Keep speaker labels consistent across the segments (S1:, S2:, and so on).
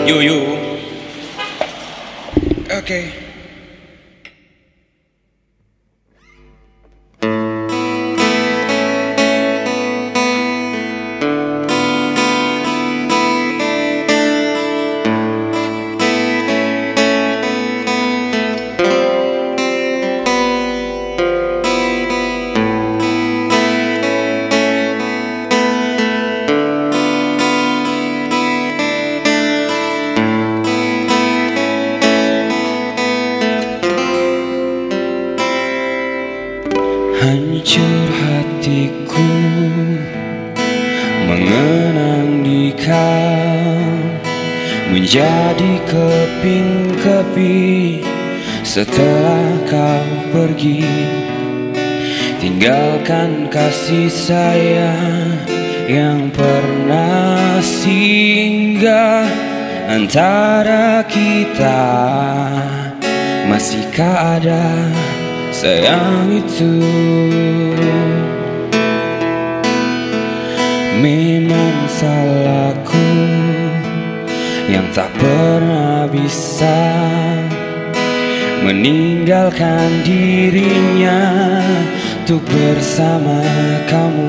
S1: Yo. Oke. Hancur hatiku mengenang di kau, menjadi keping-keping setelah kau pergi, tinggalkan kasih sayang yang pernah singgah antara kita. Masihkah ada sayang itu? Memang salahku yang tak pernah bisa meninggalkan dirinya untuk bersama kamu.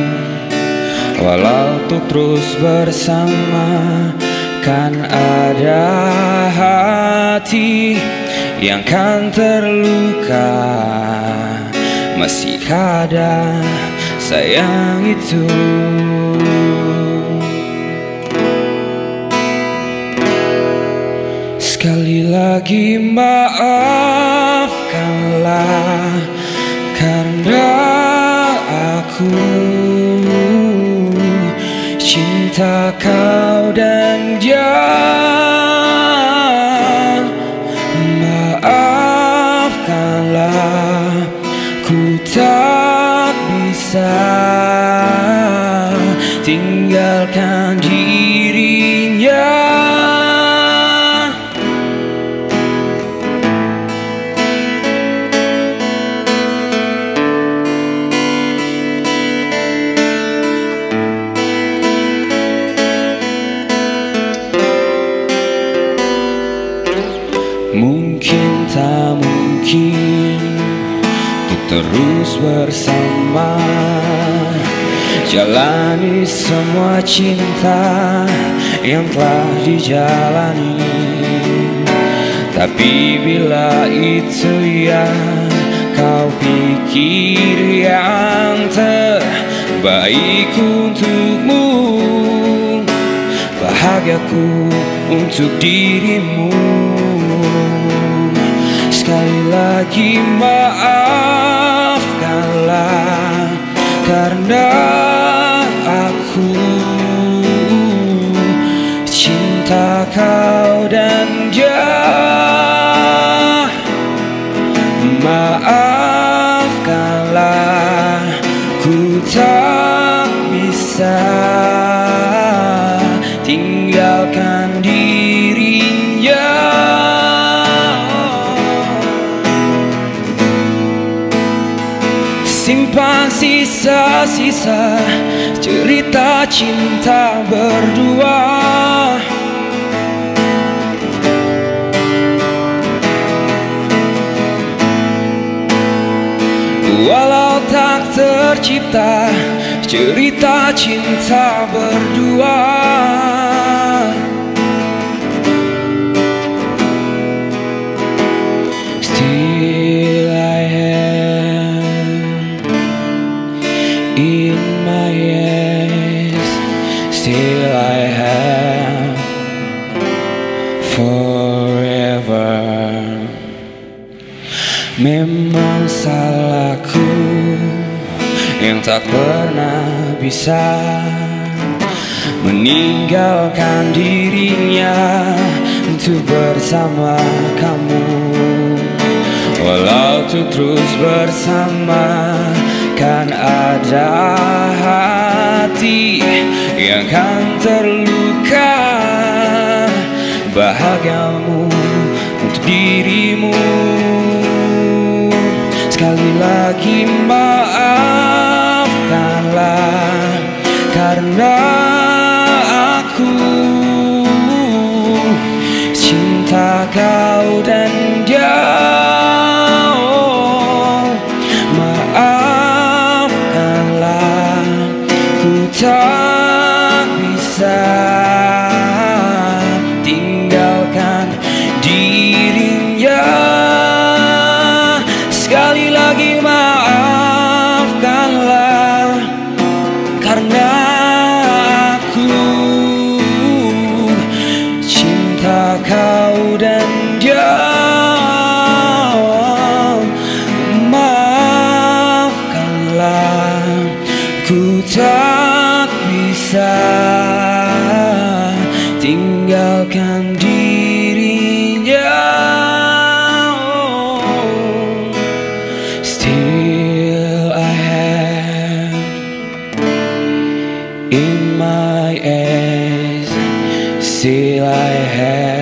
S1: Walau untuk terus bersama, kan ada hati yang kan terluka. Masih ada sayang itu. Sekali lagi maafkanlah, karena aku cinta kau dan dia. Maafkanlah, ku tak bisa tinggalkan dirinya. Mungkin tak mungkin untuk terus bersama, jalani semua cinta yang telah dijalani. Tapi bila itu yang kau pikir yang terbaik untukmu, bahagiaku untuk dirimu. Sekali lagi maafkanlah, karena aku cinta kau dan dia. Maafkanlah, ku tak bisa tinggalkan dirinya. Simpan sisa-sisa cerita cinta berdua. Walau tak tercipta cerita cinta berdua, still I am in my eyes, still I have forever. Memang salahku yang tak pernah bisa meninggalkan dirinya untuk bersama kamu. Walau untuk terus bersama, kan ada hati yang kan terluka. Bahagiamu untuk dirimu. Sekali lagi maafkanlah, karena aku kau dan dia. Oh, maafkanlah, ku tak bisa tinggalkan dirinya. Sekali lagi maafkanlah, karena aku cinta kau dan dia. Maafkanlah, ku tak bisa tinggalkan dirinya. Still I have in my eyes, still I have